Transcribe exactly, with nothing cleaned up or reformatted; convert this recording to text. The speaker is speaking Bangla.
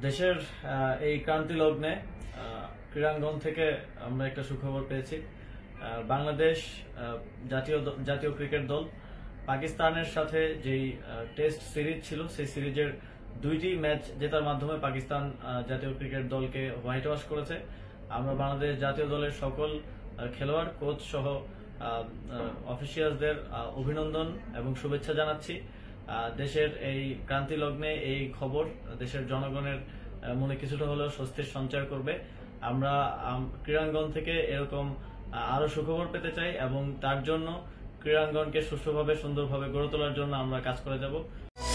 দেশের এই ক্রান্তি লগ্নে ক্রীড়াঙ্গন থেকে আমরা একটা সুখবর পেয়েছি। বাংলাদেশ জাতীয় জাতীয় ক্রিকেট দল পাকিস্তানের সাথে যেই টেস্ট সিরিজ ছিল সেই সিরিজের দুইটি ম্যাচ জেতার মাধ্যমে পাকিস্তান জাতীয় ক্রিকেট দলকে হোয়াইট ওয়াশ করেছে। আমরা বাংলাদেশ জাতীয় দলের সকল খেলোয়াড়, কোচ সহ অফিসিয়ালদের অভিনন্দন এবং শুভেচ্ছা জানাচ্ছি। দেশের এই ক্রান্তি লগ্নে এই খবর দেশের জনগণের মনে কিছুটা হলেও স্বস্তির সঞ্চার করবে। আমরা ক্রীড়াঙ্গন থেকে এরকম আরো সুখবর পেতে চাই এবং তার জন্য ক্রীড়াঙ্গনকে সুষ্ঠুভাবে সুন্দরভাবে গড়ে তোলার জন্য আমরা কাজ করে যাব।